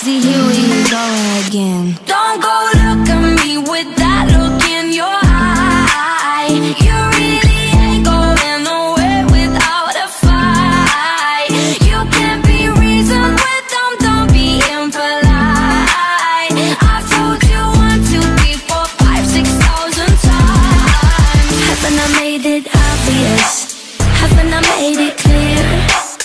crazy, here we go again. Don't go look at me with that look in your eye.